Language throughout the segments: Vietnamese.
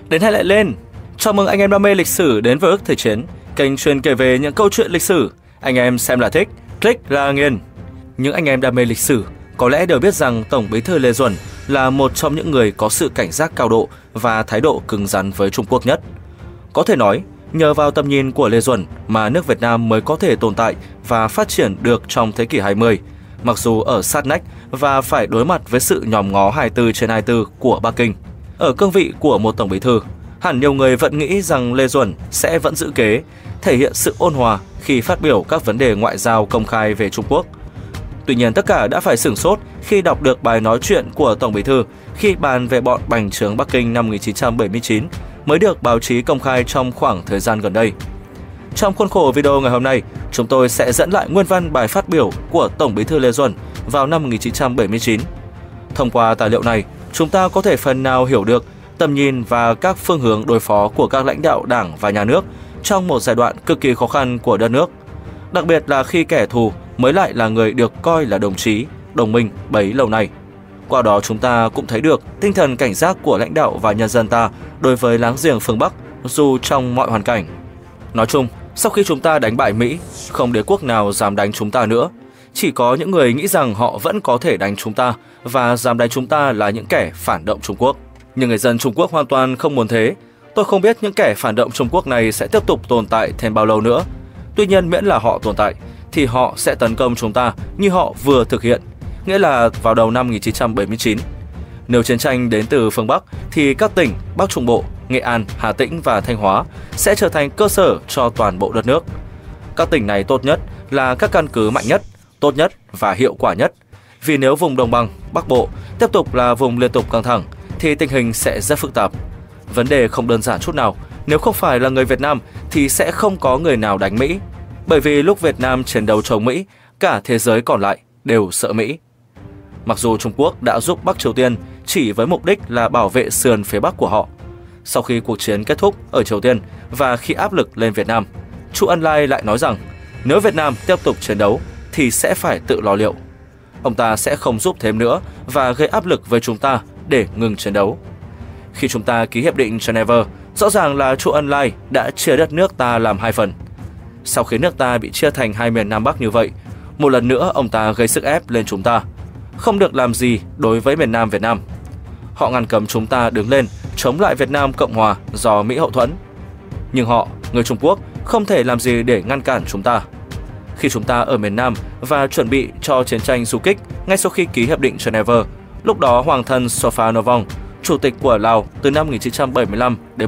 Đến hay lại lên! Chào mừng anh em đam mê lịch sử đến với ức thời chiến, kênh chuyên kể về những câu chuyện lịch sử. Anh em xem là thích, click là nghiền. Những anh em đam mê lịch sử có lẽ đều biết rằng Tổng Bí thư Lê Duẩn là một trong những người có sự cảnh giác cao độ và thái độ cứng rắn với Trung Quốc nhất. Có thể nói, nhờ vào tầm nhìn của Lê Duẩn mà nước Việt Nam mới có thể tồn tại và phát triển được trong thế kỷ 20, mặc dù ở sát nách và phải đối mặt với sự nhòm ngó 24/24 của Bắc Kinh. Ở cương vị của một Tổng Bí thư, hẳn nhiều người vẫn nghĩ rằng Lê Duẩn sẽ vẫn giữ kế, thể hiện sự ôn hòa khi phát biểu các vấn đề ngoại giao công khai về Trung Quốc. Tuy nhiên, tất cả đã phải sửng sốt khi đọc được bài nói chuyện của Tổng Bí thư khi bàn về bọn bành trướng Bắc Kinh năm 1979 mới được báo chí công khai trong khoảng thời gian gần đây. Trong khuôn khổ video ngày hôm nay, chúng tôi sẽ dẫn lại nguyên văn bài phát biểu của Tổng Bí thư Lê Duẩn vào năm 1979. Thông qua tài liệu này, chúng ta có thể phần nào hiểu được tầm nhìn và các phương hướng đối phó của các lãnh đạo Đảng và Nhà nước trong một giai đoạn cực kỳ khó khăn của đất nước. Đặc biệt là khi kẻ thù mới lại là người được coi là đồng chí, đồng minh bấy lâu nay. Qua đó chúng ta cũng thấy được tinh thần cảnh giác của lãnh đạo và nhân dân ta đối với láng giềng phương Bắc dù trong mọi hoàn cảnh. Nói chung, sau khi chúng ta đánh bại Mỹ, không đế quốc nào dám đánh chúng ta nữa. Chỉ có những người nghĩ rằng họ vẫn có thể đánh chúng ta và dám đánh chúng ta là những kẻ phản động Trung Quốc. Nhưng người dân Trung Quốc hoàn toàn không muốn thế. Tôi không biết những kẻ phản động Trung Quốc này sẽ tiếp tục tồn tại thêm bao lâu nữa. Tuy nhiên miễn là họ tồn tại, thì họ sẽ tấn công chúng ta như họ vừa thực hiện, nghĩa là vào đầu năm 1979. Nếu chiến tranh đến từ phương Bắc, thì các tỉnh Bắc Trung Bộ, Nghệ An, Hà Tĩnh và Thanh Hóa sẽ trở thành cơ sở cho toàn bộ đất nước. Các tỉnh này tốt nhất là các căn cứ mạnh nhất, tốt nhất và hiệu quả nhất. Vì nếu vùng Đồng bằng, Bắc Bộ tiếp tục là vùng liên tục căng thẳng, thì tình hình sẽ rất phức tạp. Vấn đề không đơn giản chút nào, nếu không phải là người Việt Nam thì sẽ không có người nào đánh Mỹ. Bởi vì lúc Việt Nam chiến đấu chống Mỹ, cả thế giới còn lại đều sợ Mỹ. Mặc dù Trung Quốc đã giúp Bắc Triều Tiên chỉ với mục đích là bảo vệ sườn phía Bắc của họ. Sau khi cuộc chiến kết thúc ở Triều Tiên và khi áp lực lên Việt Nam, Chu Ân Lai lại nói rằng nếu Việt Nam tiếp tục chiến đấu thì sẽ phải tự lo liệu. Ông ta sẽ không giúp thêm nữa và gây áp lực với chúng ta để ngừng chiến đấu. Khi chúng ta ký hiệp định Geneva, rõ ràng là Chu Ân Lai đã chia đất nước ta làm hai phần. Sau khi nước ta bị chia thành hai miền Nam Bắc như vậy, một lần nữa ông ta gây sức ép lên chúng ta. Không được làm gì đối với miền Nam Việt Nam. Họ ngăn cấm chúng ta đứng lên chống lại Việt Nam Cộng Hòa do Mỹ hậu thuẫn. Nhưng họ, người Trung Quốc, không thể làm gì để ngăn cản chúng ta. Khi chúng ta ở miền Nam và chuẩn bị cho chiến tranh du kích ngay sau khi ký hiệp định Geneva, lúc đó Hoàng thân Sophanavong, chủ tịch của Lào từ năm 1975 đến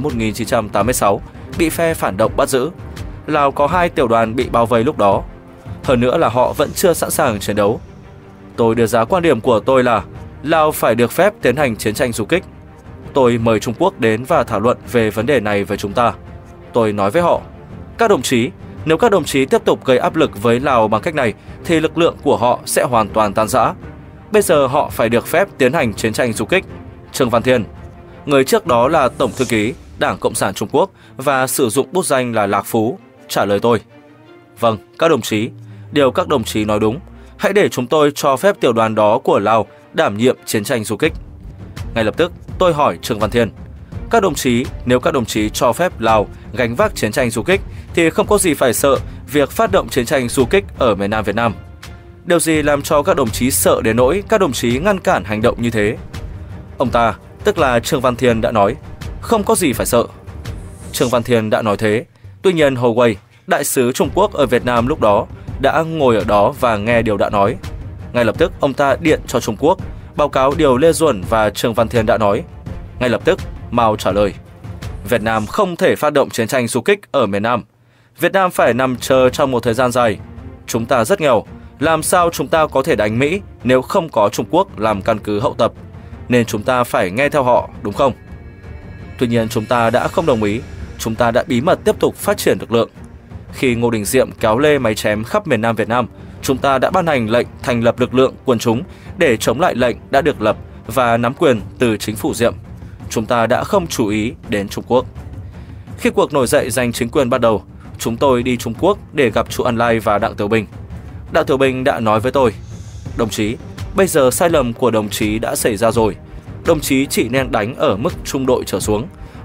1986, bị phe phản động bắt giữ. Lào có 2 tiểu đoàn bị bao vây lúc đó. Hơn nữa là họ vẫn chưa sẵn sàng chiến đấu. Tôi đưa ra quan điểm của tôi là Lào phải được phép tiến hành chiến tranh du kích. Tôi mời Trung Quốc đến và thảo luận về vấn đề này với chúng ta. Tôi nói với họ, các đồng chí, nếu các đồng chí tiếp tục gây áp lực với Lào bằng cách này thì lực lượng của họ sẽ hoàn toàn tan rã. Bây giờ họ phải được phép tiến hành chiến tranh du kích. Trương Văn Thiên, người trước đó là Tổng thư ký Đảng Cộng sản Trung Quốc và sử dụng bút danh là Lạc Phú, trả lời tôi. Vâng, các đồng chí, điều các đồng chí nói đúng. Hãy để chúng tôi cho phép tiểu đoàn đó của Lào đảm nhiệm chiến tranh du kích. Ngay lập tức, tôi hỏi Trương Văn Thiên, các đồng chí, nếu các đồng chí cho phép Lào gánh vác chiến tranh du kích thì không có gì phải sợ việc phát động chiến tranh du kích ở miền Nam Việt Nam. Điều gì làm cho các đồng chí sợ đến nỗi các đồng chí ngăn cản hành động như thế? Ông ta, tức là Trương Văn Thiên đã nói, không có gì phải sợ. Trương Văn Thiên đã nói thế, tuy nhiên Hồ Quầy, đại sứ Trung Quốc ở Việt Nam lúc đó, đã ngồi ở đó và nghe điều đã nói. Ngay lập tức ông ta điện cho Trung Quốc, báo cáo điều Lê Duẩn và Trương Văn Thiên đã nói. Ngay lập tức, Mao trả lời, Việt Nam không thể phát động chiến tranh du kích ở miền Nam. Việt Nam phải nằm chờ trong một thời gian dài. Chúng ta rất nghèo, làm sao chúng ta có thể đánh Mỹ nếu không có Trung Quốc làm căn cứ hậu tập, nên chúng ta phải nghe theo họ, đúng không? Tuy nhiên chúng ta đã không đồng ý, chúng ta đã bí mật tiếp tục phát triển lực lượng. Khi Ngô Đình Diệm kéo lê máy chém khắp miền Nam Việt Nam, chúng ta đã ban hành lệnh thành lập lực lượng quần chúng để chống lại lệnh đã được lập và nắm quyền từ chính phủ Diệm. Chúng ta đã không chú ý đến Trung Quốc. Khi cuộc nổi dậy giành chính quyền bắt đầu, chúng tôi đi Trung Quốc để gặp Chu Ân Lai và Đặng Tiểu Bình. Đặng Tiểu Bình đã nói với tôi, đồng chí, bây giờ sai lầm của đồng chí đã xảy ra rồi. Đồng chí chỉ nên đánh ở mức trung đội trở xuống,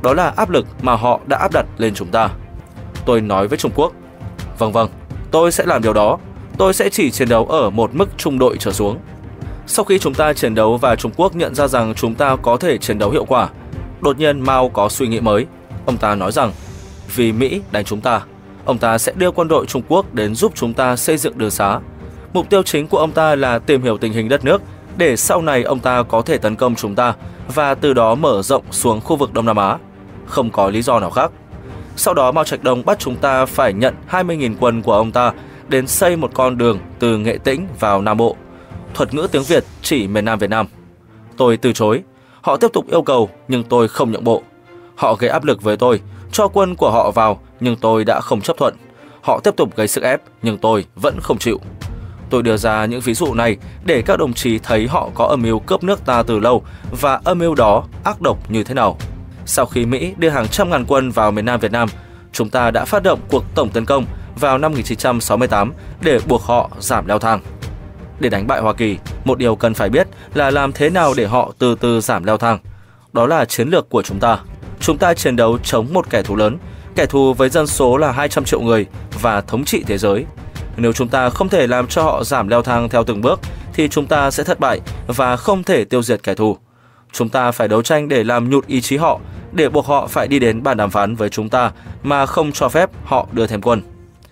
đó là áp lực mà họ đã áp đặt lên chúng ta. Tôi nói với Trung Quốc, vâng, tôi sẽ làm điều đó. Tôi sẽ chỉ chiến đấu ở một mức trung đội trở xuống. Sau khi chúng ta chiến đấu và Trung Quốc nhận ra rằng chúng ta có thể chiến đấu hiệu quả, đột nhiên Mao có suy nghĩ mới. Ông ta nói rằng, vì Mỹ đánh chúng ta, ông ta sẽ đưa quân đội Trung Quốc đến giúp chúng ta xây dựng đường xá. Mục tiêu chính của ông ta là tìm hiểu tình hình đất nước để sau này ông ta có thể tấn công chúng ta và từ đó mở rộng xuống khu vực Đông Nam Á. Không có lý do nào khác. Sau đó Mao Trạch Đông bắt chúng ta phải nhận 20.000 quân của ông ta đến xây một con đường từ Nghệ Tĩnh vào Nam Bộ. Thuật ngữ tiếng Việt chỉ miền Nam Việt Nam. Tôi từ chối. Họ tiếp tục yêu cầu nhưng tôi không nhượng bộ. Họ gây áp lực với tôi, cho quân của họ vào nhưng tôi đã không chấp thuận. Họ tiếp tục gây sức ép nhưng tôi vẫn không chịu. Tôi đưa ra những ví dụ này để các đồng chí thấy họ có âm mưu cướp nước ta từ lâu và âm mưu đó ác độc như thế nào. Sau khi Mỹ đưa hàng trăm ngàn quân vào miền Nam Việt Nam, chúng ta đã phát động cuộc tổng tấn công vào năm 1968 để buộc họ giảm leo thang. Để đánh bại Hoa Kỳ, một điều cần phải biết là làm thế nào để họ từ từ giảm leo thang. Đó là chiến lược của chúng ta. Chúng ta chiến đấu chống một kẻ thù lớn, kẻ thù với dân số là 200 triệu người và thống trị thế giới. Nếu chúng ta không thể làm cho họ giảm leo thang theo từng bước, thì chúng ta sẽ thất bại và không thể tiêu diệt kẻ thù. Chúng ta phải đấu tranh để làm nhụt ý chí họ, để buộc họ phải đi đến bàn đàm phán với chúng ta mà không cho phép họ đưa thêm quân.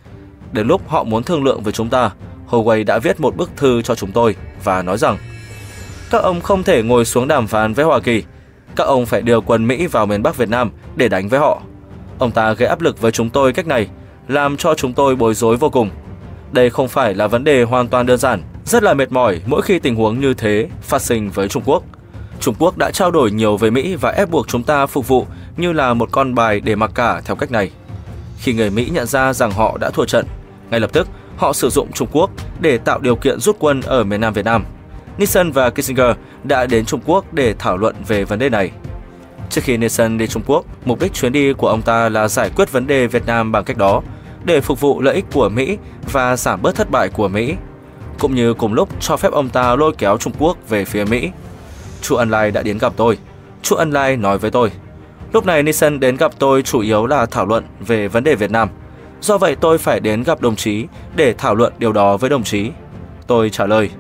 Đến lúc họ muốn thương lượng với chúng ta, Huawei đã viết một bức thư cho chúng tôi và nói rằng các ông không thể ngồi xuống đàm phán với Hoa Kỳ. Các ông phải đưa quân Mỹ vào miền Bắc Việt Nam để đánh với họ. Ông ta gây áp lực với chúng tôi cách này, làm cho chúng tôi bối rối vô cùng. Đây không phải là vấn đề hoàn toàn đơn giản, rất là mệt mỏi mỗi khi tình huống như thế phát sinh với Trung Quốc. Trung Quốc đã trao đổi nhiều với Mỹ và ép buộc chúng ta phục vụ như là một con bài để mặc cả theo cách này. Khi người Mỹ nhận ra rằng họ đã thua trận, ngay lập tức họ sử dụng Trung Quốc để tạo điều kiện rút quân ở miền Nam Việt Nam. Nixon và Kissinger đã đến Trung Quốc để thảo luận về vấn đề này. Trước khi Nixon đi Trung Quốc, mục đích chuyến đi của ông ta là giải quyết vấn đề Việt Nam bằng cách đó, để phục vụ lợi ích của Mỹ và giảm bớt thất bại của Mỹ, cũng như cùng lúc cho phép ông ta lôi kéo Trung Quốc về phía Mỹ. Chu Ân Lai đã đến gặp tôi. Chu Ân Lai nói với tôi, lúc này Nixon đến gặp tôi chủ yếu là thảo luận về vấn đề Việt Nam. Do vậy tôi phải đến gặp đồng chí để thảo luận điều đó với đồng chí. Tôi trả lời,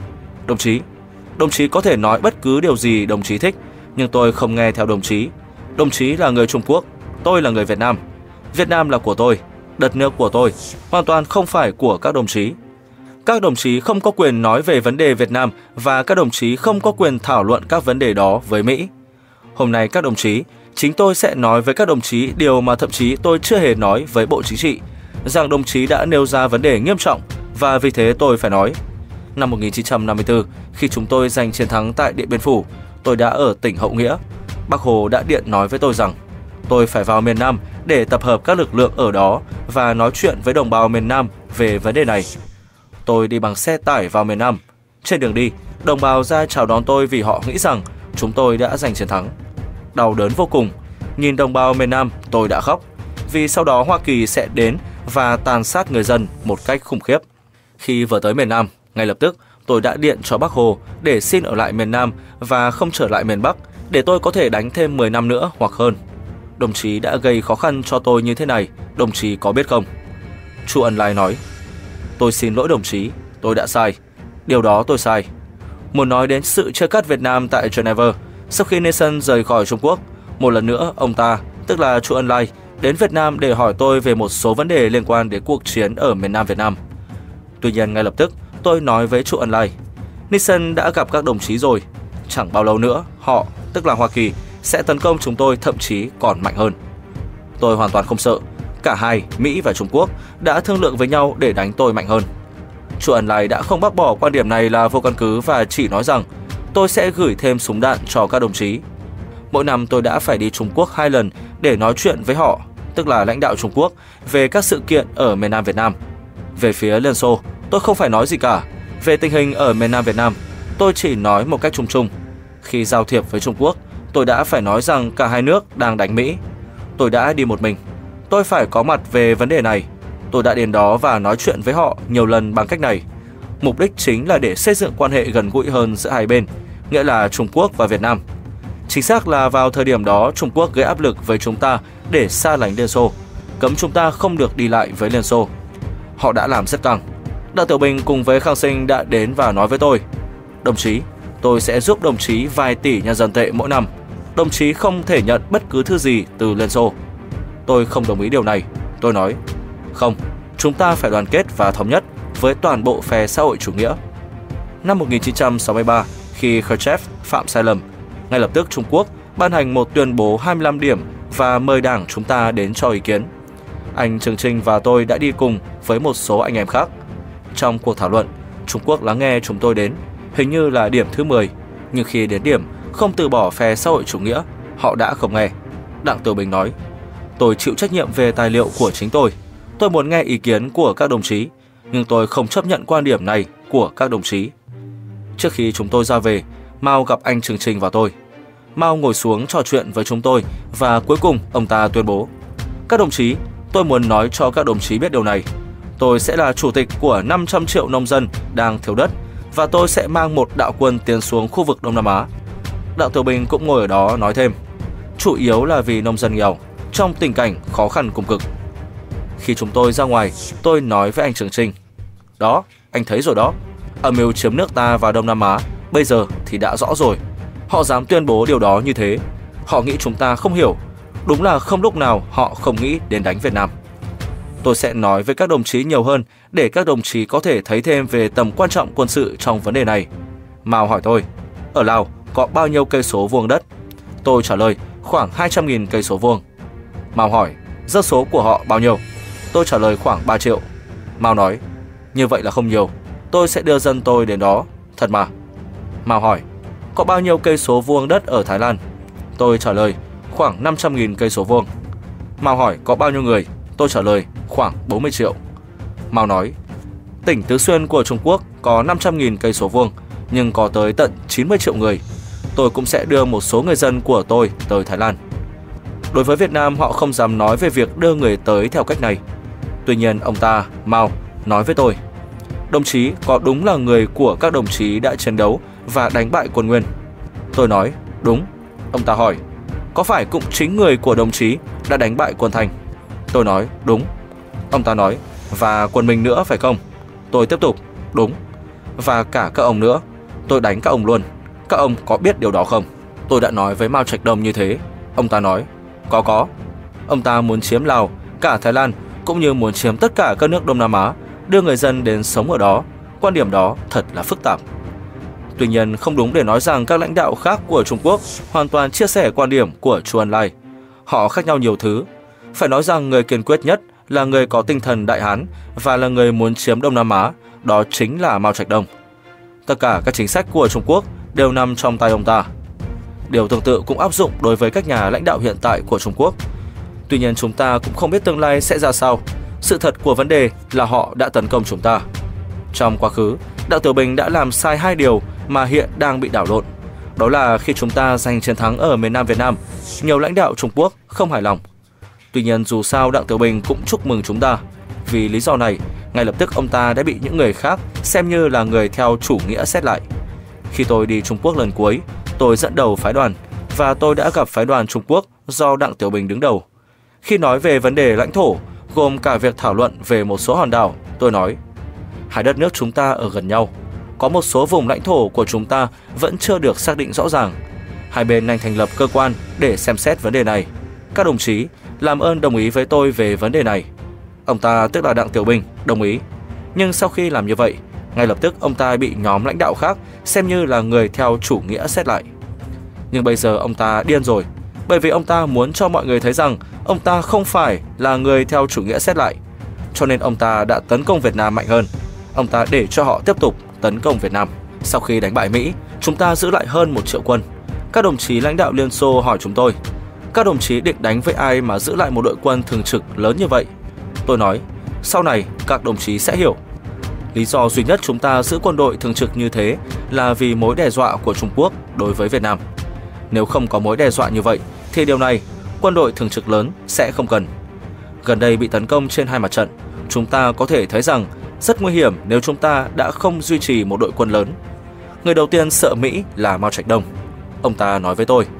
đồng chí có thể nói bất cứ điều gì đồng chí thích, nhưng tôi không nghe theo đồng chí. Đồng chí là người Trung Quốc, tôi là người Việt Nam. Việt Nam là của tôi, đất nước của tôi, hoàn toàn không phải của các đồng chí. Các đồng chí không có quyền nói về vấn đề Việt Nam và các đồng chí không có quyền thảo luận các vấn đề đó với Mỹ. Hôm nay các đồng chí, chính tôi sẽ nói với các đồng chí điều mà thậm chí tôi chưa hề nói với Bộ Chính trị, rằng đồng chí đã nêu ra vấn đề nghiêm trọng và vì thế tôi phải nói. Năm 1954, khi chúng tôi giành chiến thắng tại Điện Biên Phủ, tôi đã ở tỉnh Hậu Nghĩa. Bác Hồ đã điện nói với tôi rằng tôi phải vào miền Nam để tập hợp các lực lượng ở đó và nói chuyện với đồng bào miền Nam về vấn đề này. Tôi đi bằng xe tải vào miền Nam. Trên đường đi, đồng bào ra chào đón tôi vì họ nghĩ rằng chúng tôi đã giành chiến thắng. Đau đớn vô cùng. Nhìn đồng bào miền Nam, tôi đã khóc, vì sau đó Hoa Kỳ sẽ đến và tàn sát người dân một cách khủng khiếp. Khi vừa tới miền Nam, ngay lập tức tôi đã điện cho Bác Hồ để xin ở lại miền Nam và không trở lại miền Bắc, để tôi có thể đánh thêm 10 năm nữa hoặc hơn. Đồng chí đã gây khó khăn cho tôi như thế này, đồng chí có biết không? Chu Ân Lai nói, tôi xin lỗi đồng chí, tôi đã sai. Điều đó tôi sai. Muốn nói đến sự chia cắt Việt Nam tại Geneva, sau khi Nixon rời khỏi Trung Quốc, một lần nữa ông ta, tức là Chu Ân Lai, đến Việt Nam để hỏi tôi về một số vấn đề liên quan đến cuộc chiến ở miền Nam Việt Nam. Tuy nhiên ngay lập tức tôi nói với Chu Ân Lai, Nixon đã gặp các đồng chí rồi, chẳng bao lâu nữa họ, tức là Hoa Kỳ, sẽ tấn công chúng tôi, thậm chí còn mạnh hơn. Tôi hoàn toàn không sợ. Cả hai, Mỹ và Trung Quốc, đã thương lượng với nhau để đánh tôi mạnh hơn. Chu Ân Lai đã không bác bỏ quan điểm này là vô căn cứ và chỉ nói rằng tôi sẽ gửi thêm súng đạn cho các đồng chí. Mỗi năm tôi đã phải đi Trung Quốc 2 lần để nói chuyện với họ, tức là lãnh đạo Trung Quốc, về các sự kiện ở miền Nam Việt Nam. Về phía Liên Xô, tôi không phải nói gì cả. Về tình hình ở miền Nam Việt Nam, tôi chỉ nói một cách chung chung. Khi giao thiệp với Trung Quốc, tôi đã phải nói rằng cả hai nước đang đánh Mỹ. Tôi đã đi một mình. Tôi phải có mặt về vấn đề này. Tôi đã đến đó và nói chuyện với họ nhiều lần bằng cách này. Mục đích chính là để xây dựng quan hệ gần gũi hơn giữa hai bên, nghĩa là Trung Quốc và Việt Nam. Chính xác là vào thời điểm đó Trung Quốc gây áp lực với chúng ta để xa lánh Liên Xô, cấm chúng ta không được đi lại với Liên Xô. Họ đã làm rất căng. Đặng Tiểu Bình cùng với Khang Sinh đã đến và nói với tôi: "Đồng chí, tôi sẽ giúp đồng chí vài tỷ nhân dân tệ mỗi năm. Đồng chí không thể nhận bất cứ thứ gì từ Liên Xô." Tôi không đồng ý điều này. Tôi nói: "Không, chúng ta phải đoàn kết và thống nhất với toàn bộ phe xã hội chủ nghĩa." Năm 1963, khi Khrushchev phạm sai lầm, ngay lập tức Trung Quốc ban hành một tuyên bố 25 điểm và mời Đảng chúng ta đến cho ý kiến. Anh Trường Chinh và tôi đã đi cùng với một số anh em khác. Trong cuộc thảo luận, Trung Quốc lắng nghe chúng tôi đến, hình như là điểm thứ 10, nhưng khi đến điểm không từ bỏ phe xã hội chủ nghĩa, họ đã không nghe. Đặng Tiểu Bình nói: "Tôi chịu trách nhiệm về tài liệu của chính tôi. Tôi muốn nghe ý kiến của các đồng chí, nhưng tôi không chấp nhận quan điểm này của các đồng chí." Trước khi chúng tôi ra về, Mao gặp anh Trường Chinh và tôi. Mao ngồi xuống trò chuyện với chúng tôi và cuối cùng ông ta tuyên bố: "Các đồng chí, tôi muốn nói cho các đồng chí biết điều này. Tôi sẽ là chủ tịch của 500 triệu nông dân đang thiếu đất và tôi sẽ mang một đạo quân tiến xuống khu vực Đông Nam Á." Đặng Tiểu Bình cũng ngồi ở đó nói thêm: "Chủ yếu là vì nông dân nghèo, trong tình cảnh khó khăn cùng cực." Khi chúng tôi ra ngoài, tôi nói với anh Trường Chinh: "Đó, anh thấy rồi đó. Âm mưu chiếm nước ta và Đông Nam Á bây giờ thì đã rõ rồi. Họ dám tuyên bố điều đó như thế. Họ nghĩ chúng ta không hiểu. Đúng là không lúc nào họ không nghĩ đến đánh Việt Nam. Tôi sẽ nói với các đồng chí nhiều hơn để các đồng chí có thể thấy thêm về tầm quan trọng quân sự trong vấn đề này." Mao hỏi tôi: "Ở Lào có bao nhiêu cây số vuông đất?" Tôi trả lời: "Khoảng 200.000 cây số vuông." Mao hỏi: "Dân số của họ bao nhiêu?" Tôi trả lời: "Khoảng 3 triệu." Mao nói: "Như vậy là không nhiều. Tôi sẽ đưa dân tôi đến đó." "Thật mà?" Mao hỏi: "Có bao nhiêu cây số vuông đất ở Thái Lan?" Tôi trả lời: "Khoảng 500.000 cây số vuông." Mao hỏi: "Có bao nhiêu người?" Tôi trả lời: "Khoảng 40 triệu." Mao nói: "Tỉnh Tứ Xuyên của Trung Quốc có 500.000 cây số vuông, nhưng có tới tận 90 triệu người. Tôi cũng sẽ đưa một số người dân của tôi tới Thái Lan." Đối với Việt Nam, họ không dám nói về việc đưa người tới theo cách này. Tuy nhiên, ông ta, Mao, nói với tôi: "Đồng chí có đúng là người của các đồng chí đã chiến đấu và đánh bại quân Nguyên?" Tôi nói: "Đúng." Ông ta hỏi: "Có phải cũng chính người của đồng chí đã đánh bại quân Thanh?" Tôi nói: "Đúng." Ông ta nói: "Và quân Minh nữa phải không?" Tôi tiếp tục: "Đúng." "Và cả các ông nữa. Tôi đánh các ông luôn. Các ông có biết điều đó không?" Tôi đã nói với Mao Trạch Đông như thế. Ông ta nói: Có. Ông ta muốn chiếm Lào, cả Thái Lan, cũng như muốn chiếm tất cả các nước Đông Nam Á, đưa người dân đến sống ở đó. Quan điểm đó thật là phức tạp." Tuy nhiên, không đúng để nói rằng các lãnh đạo khác của Trung Quốc hoàn toàn chia sẻ quan điểm của Chu Ân Lai. Họ khác nhau nhiều thứ. Phải nói rằng người kiên quyết nhất là người có tinh thần Đại Hán và là người muốn chiếm Đông Nam Á, đó chính là Mao Trạch Đông. Tất cả các chính sách của Trung Quốc đều nằm trong tay ông ta. Điều tương tự cũng áp dụng đối với các nhà lãnh đạo hiện tại của Trung Quốc. Tuy nhiên, chúng ta cũng không biết tương lai sẽ ra sao. Sự thật của vấn đề là họ đã tấn công chúng ta. Trong quá khứ, Đặng Tiểu Bình đã làm sai 2 điều mà hiện đang bị đảo lộn. Đó là khi chúng ta giành chiến thắng ở miền Nam Việt Nam, nhiều lãnh đạo Trung Quốc không hài lòng. Tuy nhiên, dù sao Đặng Tiểu Bình cũng chúc mừng chúng ta. Vì lý do này, ngay lập tức ông ta đã bị những người khác xem như là người theo chủ nghĩa xét lại. Khi tôi đi Trung Quốc lần cuối, tôi dẫn đầu phái đoàn và tôi đã gặp phái đoàn Trung Quốc do Đặng Tiểu Bình đứng đầu. Khi nói về vấn đề lãnh thổ, gồm cả việc thảo luận về một số hòn đảo, tôi nói: "Hai đất nước chúng ta ở gần nhau. Có một số vùng lãnh thổ của chúng ta vẫn chưa được xác định rõ ràng. Hai bên nên thành lập cơ quan để xem xét vấn đề này. Các đồng chí, làm ơn đồng ý với tôi về vấn đề này." Ông ta, tức là Đặng Tiểu Bình, đồng ý. Nhưng sau khi làm như vậy, ngay lập tức ông ta bị nhóm lãnh đạo khác xem như là người theo chủ nghĩa xét lại. Nhưng bây giờ ông ta điên rồi, bởi vì ông ta muốn cho mọi người thấy rằng ông ta không phải là người theo chủ nghĩa xét lại. Cho nên ông ta đã tấn công Việt Nam mạnh hơn. Ông ta để cho họ tiếp tục tấn công Việt Nam. Sau khi đánh bại Mỹ, chúng ta giữ lại hơn 1 triệu quân. Các đồng chí lãnh đạo Liên Xô hỏi chúng tôi: "Các đồng chí định đánh với ai mà giữ lại một đội quân thường trực lớn như vậy?" Tôi nói: "Sau này các đồng chí sẽ hiểu. Lý do duy nhất chúng ta giữ quân đội thường trực như thế là vì mối đe dọa của Trung Quốc đối với Việt Nam. Nếu không có mối đe dọa như vậy thì điều này quân đội thường trực lớn sẽ không cần. Gần đây bị tấn công trên 2 mặt trận, chúng ta có thể thấy rằng rất nguy hiểm nếu chúng ta đã không duy trì một đội quân lớn. Người đầu tiên sợ Mỹ là Mao Trạch Đông." Ông ta nói với tôi: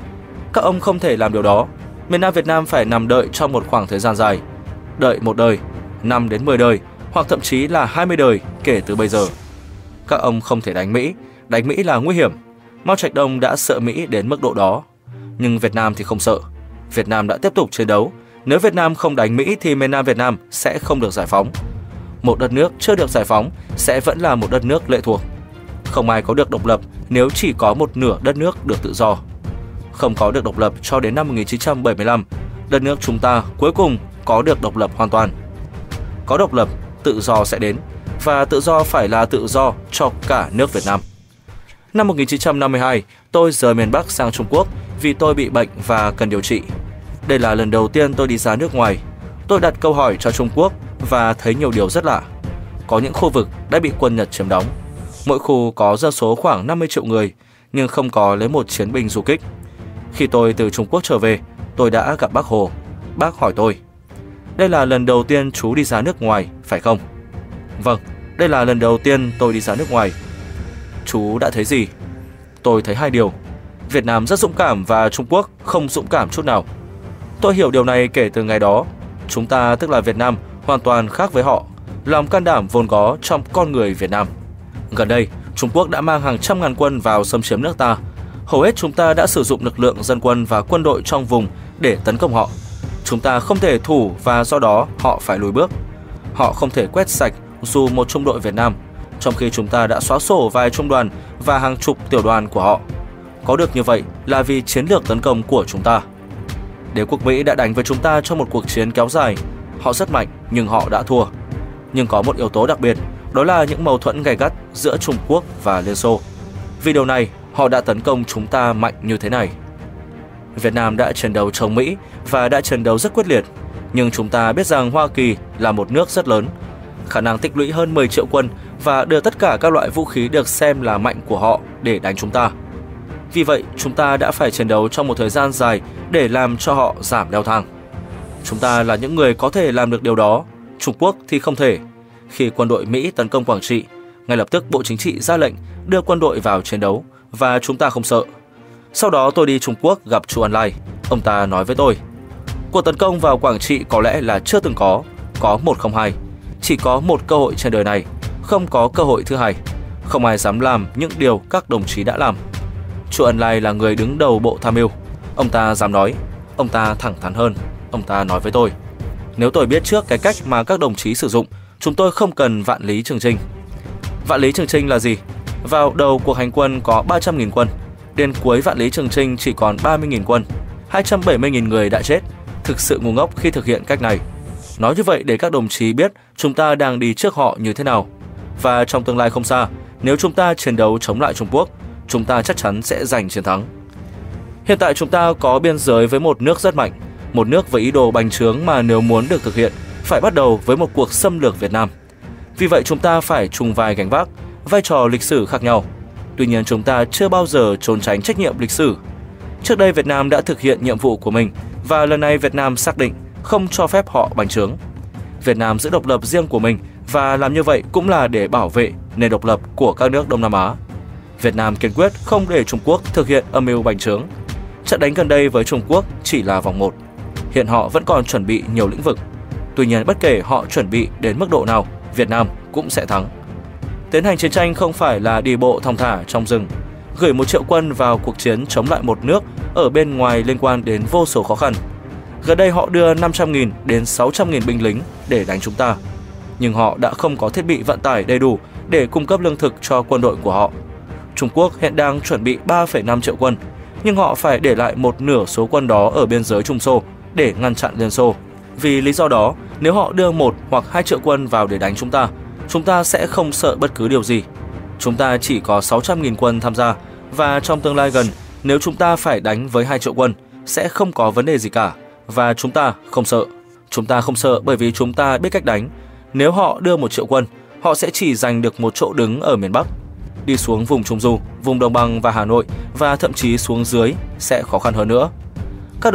Các ông không thể làm điều đó. Miền Nam Việt Nam phải nằm đợi trong một khoảng thời gian dài. Đợi một đời, 5 đến 10 đời, hoặc thậm chí là 20 đời kể từ bây giờ. Các ông không thể đánh Mỹ. Đánh Mỹ là nguy hiểm. Mao Trạch Đông đã sợ Mỹ đến mức độ đó. Nhưng Việt Nam thì không sợ. Việt Nam đã tiếp tục chiến đấu. Nếu Việt Nam không đánh Mỹ thì miền Nam Việt Nam sẽ không được giải phóng. Một đất nước chưa được giải phóng sẽ vẫn là một đất nước lệ thuộc. Không ai có được độc lập nếu chỉ có một nửa đất nước được tự do. Không có được độc lập cho đến năm 1975, đất nước chúng ta cuối cùng có được độc lập hoàn toàn. Có độc lập, tự do sẽ đến, và tự do phải là tự do cho cả nước Việt Nam. Năm 1952, tôi rời miền Bắc sang Trung Quốc vì tôi bị bệnh và cần điều trị. Đây là lần đầu tiên tôi đi ra nước ngoài. Tôi đặt câu hỏi cho Trung Quốc và thấy nhiều điều rất lạ. Có những khu vực đã bị quân Nhật chiếm đóng. Mỗi khu có dân số khoảng 50 triệu người, nhưng không có lấy một chiến binh du kích. Khi tôi từ Trung Quốc trở về, tôi đã gặp bác Hồ. Bác hỏi tôi: "Đây là lần đầu tiên chú đi ra nước ngoài, phải không?" "Vâng, đây là lần đầu tiên tôi đi ra nước ngoài." "Chú đã thấy gì?" "Tôi thấy hai điều. Việt Nam rất dũng cảm và Trung Quốc không dũng cảm chút nào." Tôi hiểu điều này kể từ ngày đó. Chúng ta, tức là Việt Nam, hoàn toàn khác với họ. Lòng can đảm vốn có trong con người Việt Nam. Gần đây, Trung Quốc đã mang hàng trăm ngàn quân vào xâm chiếm nước ta. Hầu hết chúng ta đã sử dụng lực lượng dân quân và quân đội trong vùng để tấn công họ. Chúng ta không thể thủ và do đó họ phải lùi bước. Họ không thể quét sạch dù một trung đội Việt Nam, trong khi chúng ta đã xóa sổ vài trung đoàn và hàng chục tiểu đoàn của họ. Có được như vậy là vì chiến lược tấn công của chúng ta. Đế quốc Mỹ đã đánh với chúng ta trong một cuộc chiến kéo dài. Họ rất mạnh nhưng họ đã thua. Nhưng có một yếu tố đặc biệt, đó là những mâu thuẫn gay gắt giữa Trung Quốc và Liên Xô. Vì điều này, họ đã tấn công chúng ta mạnh như thế này. Việt Nam đã chiến đấu chống Mỹ và đã chiến đấu rất quyết liệt. Nhưng chúng ta biết rằng Hoa Kỳ là một nước rất lớn, khả năng tích lũy hơn 10 triệu quân và đưa tất cả các loại vũ khí được xem là mạnh của họ để đánh chúng ta. Vì vậy, chúng ta đã phải chiến đấu trong một thời gian dài để làm cho họ giảm leo thang. Chúng ta là những người có thể làm được điều đó. Trung Quốc thì không thể. Khi quân đội Mỹ tấn công Quảng Trị, ngay lập tức Bộ Chính trị ra lệnh đưa quân đội vào chiến đấu và chúng ta không sợ. Sau đó tôi đi Trung Quốc gặp Chu Ân Lai. Ông ta nói với tôi: "Cuộc tấn công vào Quảng Trị có lẽ là chưa từng có một không hai. Chỉ có một cơ hội trên đời này, không có cơ hội thứ hai. Không ai dám làm những điều các đồng chí đã làm." Chu Ân Lai là người đứng đầu Bộ Tham mưu. Ông ta dám nói. Ông ta thẳng thắn hơn. Ông ta nói với tôi: "Nếu tôi biết trước cái cách mà các đồng chí sử dụng, chúng tôi không cần Vạn Lý Trường Chinh." Vạn Lý Trường Chinh là gì? Vào đầu cuộc hành quân có 300.000 quân. Đến cuối Vạn Lý Trường Chinh chỉ còn 30.000 quân. 270.000 người đã chết. Thực sự ngu ngốc khi thực hiện cách này. Nói như vậy để các đồng chí biết chúng ta đang đi trước họ như thế nào. Và trong tương lai không xa, nếu chúng ta chiến đấu chống lại Trung Quốc, chúng ta chắc chắn sẽ giành chiến thắng. Hiện tại chúng ta có biên giới với một nước rất mạnh, một nước với ý đồ bành trướng mà nếu muốn được thực hiện, phải bắt đầu với một cuộc xâm lược Việt Nam. Vì vậy chúng ta phải chung vai gánh vác, vai trò lịch sử khác nhau. Tuy nhiên chúng ta chưa bao giờ trốn tránh trách nhiệm lịch sử. Trước đây Việt Nam đã thực hiện nhiệm vụ của mình và lần này Việt Nam xác định không cho phép họ bành trướng. Việt Nam giữ độc lập riêng của mình và làm như vậy cũng là để bảo vệ nền độc lập của các nước Đông Nam Á. Việt Nam kiên quyết không để Trung Quốc thực hiện âm mưu bành trướng. Trận đánh gần đây với Trung Quốc chỉ là vòng 1. Hiện họ vẫn còn chuẩn bị nhiều lĩnh vực. Tuy nhiên bất kể họ chuẩn bị đến mức độ nào, Việt Nam cũng sẽ thắng. Tiến hành chiến tranh không phải là đi bộ thong thả trong rừng. Gửi 1 triệu quân vào cuộc chiến chống lại một nước ở bên ngoài liên quan đến vô số khó khăn. Gần đây họ đưa 500.000 đến 600.000 binh lính để đánh chúng ta. Nhưng họ đã không có thiết bị vận tải đầy đủ để cung cấp lương thực cho quân đội của họ. Trung Quốc hiện đang chuẩn bị 3,5 triệu quân, nhưng họ phải để lại một nửa số quân đó ở biên giới Trung Xô để ngăn chặn Liên Xô. Vì lý do đó, nếu họ đưa 1 hoặc 2 triệu quân vào để đánh chúng ta sẽ không sợ bất cứ điều gì. Chúng ta chỉ có 600.000 quân tham gia, và trong tương lai gần, nếu chúng ta phải đánh với 2 triệu quân, sẽ không có vấn đề gì cả, và chúng ta không sợ. Chúng ta không sợ bởi vì chúng ta biết cách đánh. Nếu họ đưa 1 triệu quân, họ sẽ chỉ giành được một chỗ đứng ở miền Bắc. Đi xuống vùng Trung Du, vùng Đồng bằng và Hà Nội và thậm chí xuống dưới sẽ khó khăn hơn nữa. Các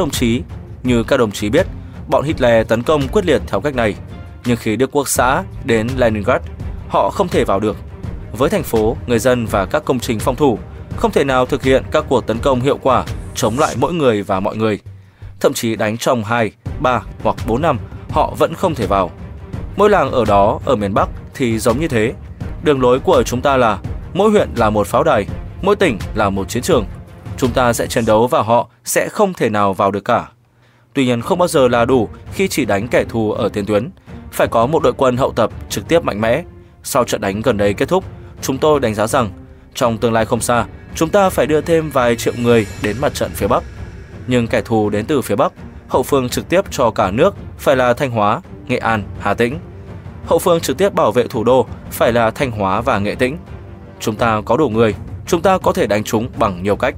đồng chí biết, bọn Hitler tấn công quyết liệt theo cách này, nhưng khi Đức Quốc xã đến Leningrad, họ không thể vào được. Với thành phố, người dân và các công trình phòng thủ, không thể nào thực hiện các cuộc tấn công hiệu quả chống lại mỗi người và mọi người. Thậm chí đánh trong 2, 3 hoặc 4 năm, họ vẫn không thể vào. Mỗi làng ở đó, ở miền Bắc thì giống như thế. Đường lối của chúng ta là mỗi huyện là một pháo đài, mỗi tỉnh là một chiến trường. Chúng ta sẽ chiến đấu và họ sẽ không thể nào vào được cả. Tuy nhiên không bao giờ là đủ khi chỉ đánh kẻ thù ở tiền tuyến. Phải có một đội quân hậu tập trực tiếp mạnh mẽ. Sau trận đánh gần đây kết thúc, chúng tôi đánh giá rằng trong tương lai không xa, chúng ta phải đưa thêm vài triệu người đến mặt trận phía Bắc. Nhưng kẻ thù đến từ phía Bắc, hậu phương trực tiếp cho cả nước phải là Thanh Hóa, Nghệ An, Hà Tĩnh. Hậu phương trực tiếp bảo vệ thủ đô phải là Thanh Hóa và Nghệ Tĩnh. Chúng ta có đủ người, chúng ta có thể đánh chúng bằng nhiều cách.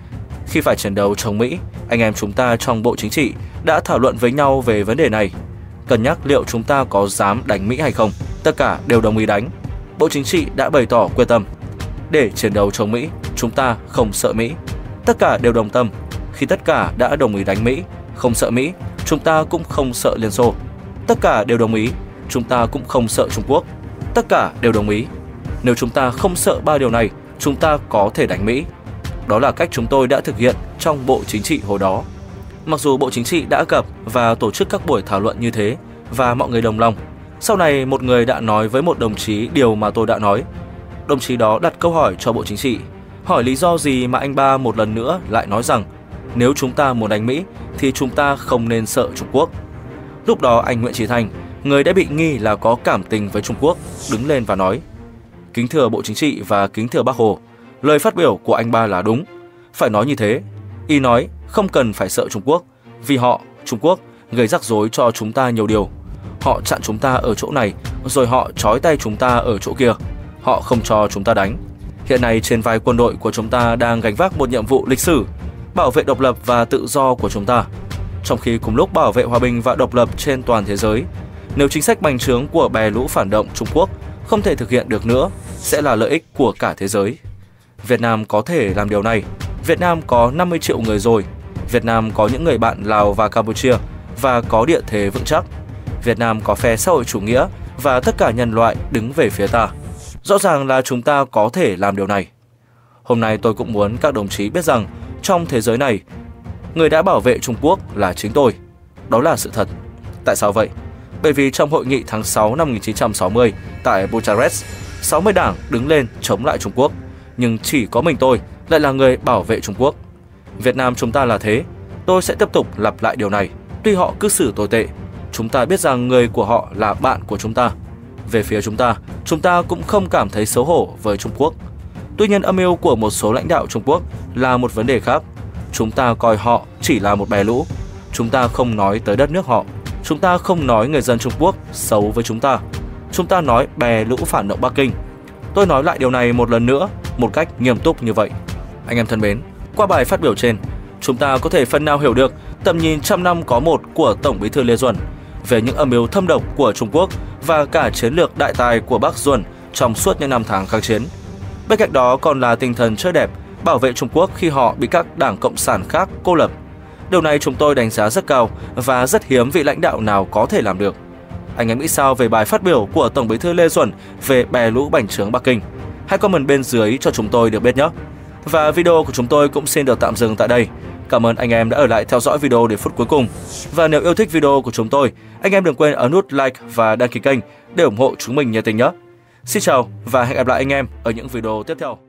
Khi phải chiến đấu chống Mỹ, anh em chúng ta trong Bộ Chính trị đã thảo luận với nhau về vấn đề này. Cân nhắc liệu chúng ta có dám đánh Mỹ hay không, tất cả đều đồng ý đánh. Bộ Chính trị đã bày tỏ quyết tâm. Để chiến đấu chống Mỹ, chúng ta không sợ Mỹ. Tất cả đều đồng tâm. Khi tất cả đã đồng ý đánh Mỹ, không sợ Mỹ, chúng ta cũng không sợ Liên Xô. Tất cả đều đồng ý, chúng ta cũng không sợ Trung Quốc. Tất cả đều đồng ý. Nếu chúng ta không sợ ba điều này, chúng ta có thể đánh Mỹ. Đó là cách chúng tôi đã thực hiện trong Bộ Chính trị hồi đó. Mặc dù Bộ Chính trị đã gặp và tổ chức các buổi thảo luận như thế và mọi người đồng lòng, sau này một người đã nói với một đồng chí điều mà tôi đã nói. Đồng chí đó đặt câu hỏi cho Bộ Chính trị, hỏi lý do gì mà anh ba một lần nữa lại nói rằng nếu chúng ta muốn đánh Mỹ thì chúng ta không nên sợ Trung Quốc. Lúc đó anh Nguyễn Chí Thanh, người đã bị nghi là có cảm tình với Trung Quốc, đứng lên và nói: kính thưa Bộ Chính trị và kính thưa Bác Hồ, lời phát biểu của anh ba là đúng. Phải nói như thế. Y nói không cần phải sợ Trung Quốc, vì họ, Trung Quốc, gây rắc rối cho chúng ta nhiều điều. Họ chặn chúng ta ở chỗ này, rồi họ trói tay chúng ta ở chỗ kia. Họ không cho chúng ta đánh. Hiện nay trên vai quân đội của chúng ta đang gánh vác một nhiệm vụ lịch sử, bảo vệ độc lập và tự do của chúng ta, trong khi cùng lúc bảo vệ hòa bình và độc lập trên toàn thế giới. Nếu chính sách bành trướng của bè lũ phản động Trung Quốc không thể thực hiện được nữa, sẽ là lợi ích của cả thế giới. Việt Nam có thể làm điều này. Việt Nam có 50 triệu người rồi. Việt Nam có những người bạn Lào và Campuchia và có địa thế vững chắc. Việt Nam có phe xã hội chủ nghĩa và tất cả nhân loại đứng về phía ta. Rõ ràng là chúng ta có thể làm điều này. Hôm nay tôi cũng muốn các đồng chí biết rằng trong thế giới này, người đã bảo vệ Trung Quốc là chính tôi. Đó là sự thật. Tại sao vậy? Bởi vì trong hội nghị tháng 6 năm 1960 tại Bucharest, 60 đảng đứng lên chống lại Trung Quốc, nhưng chỉ có mình tôi lại là người bảo vệ Trung Quốc. Việt Nam chúng ta là thế. Tôi sẽ tiếp tục lặp lại điều này. Tuy họ cư xử tồi tệ, chúng ta biết rằng người của họ là bạn của chúng ta. Về phía chúng ta cũng không cảm thấy xấu hổ với Trung Quốc. Tuy nhiên âm mưu của một số lãnh đạo Trung Quốc là một vấn đề khác. Chúng ta coi họ chỉ là một bè lũ. Chúng ta không nói tới đất nước họ. Chúng ta không nói người dân Trung Quốc xấu với chúng ta. Chúng ta nói bè lũ phản động Bắc Kinh. Tôi nói lại điều này một lần nữa, một cách nghiêm túc như vậy. Anh em thân mến, qua bài phát biểu trên, chúng ta có thể phần nào hiểu được tầm nhìn 100 năm có một của Tổng Bí thư Lê Duẩn về những âm mưu thâm độc của Trung Quốc và cả chiến lược đại tài của Bác Duẩn trong suốt những năm tháng kháng chiến. Bên cạnh đó còn là tinh thần chơi đẹp, bảo vệ Trung Quốc khi họ bị các đảng cộng sản khác cô lập. Điều này chúng tôi đánh giá rất cao và rất hiếm vị lãnh đạo nào có thể làm được. Anh em nghĩ sao về bài phát biểu của Tổng Bí thư Lê Duẩn về bè lũ bành trướng Bắc Kinh? Hãy comment bên dưới cho chúng tôi được biết nhé. Và video của chúng tôi cũng xin được tạm dừng tại đây. Cảm ơn anh em đã ở lại theo dõi video đến phút cuối cùng. Và nếu yêu thích video của chúng tôi, anh em đừng quên ấn nút like và đăng ký kênh để ủng hộ chúng mình nhiệt tình nhé. Xin chào và hẹn gặp lại anh em ở những video tiếp theo.